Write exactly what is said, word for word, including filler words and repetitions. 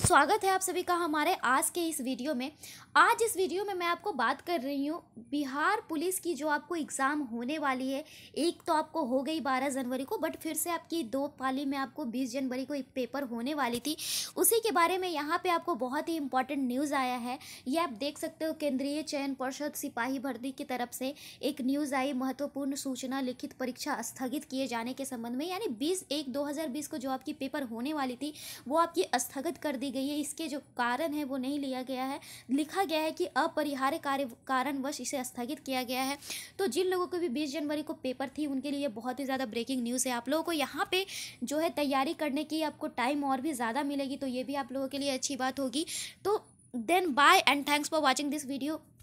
स्वागत है आप सभी का हमारे आज के इस वीडियो में। आज इस वीडियो में मैं आपको बात कर रही हूँ बिहार पुलिस की जो आपको एग्ज़ाम होने वाली है। एक तो आपको हो गई बारह जनवरी को, बट फिर से आपकी दो पाली में आपको बीस जनवरी को एक पेपर होने वाली थी। उसी के बारे में यहाँ पे आपको बहुत ही इंपॉर्टेंट न्यूज़ आया है। ये आप देख सकते हो, केंद्रीय चयन पर्षद सिपाही भर्ती की तरफ से एक न्यूज़ आई, महत्वपूर्ण सूचना, लिखित परीक्षा स्थगित किए जाने के संबंध में। यानी बीस एक दो हज़ार बीस को जो आपकी पेपर होने वाली थी वो आपकी स्थगित कर दी गई है। इसके जो कारण है वो नहीं लिया गया है, लिखा गया है कि अपरिहार्य कार्य कारणवश इसे स्थगित किया गया है। तो जिन लोगों को भी बीस जनवरी को पेपर थी उनके लिए बहुत ही ज़्यादा ब्रेकिंग न्यूज़ है। आप लोगों को यहाँ पे जो है तैयारी करने की आपको टाइम और भी ज़्यादा मिलेगी, तो ये भी आप लोगों के लिए अच्छी बात होगी। तो then bye and thanks for watching this video.